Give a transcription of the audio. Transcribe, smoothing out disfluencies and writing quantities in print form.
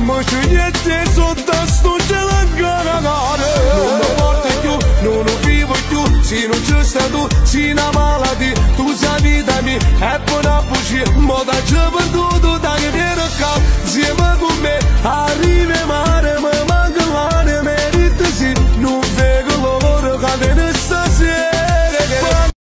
Mă scegliete sotto la garagare. Non mi porti più, non vivo più. Se non c'è stato, se una malattia. Tu sai vita mia, è buona bugia. Ma da già perduto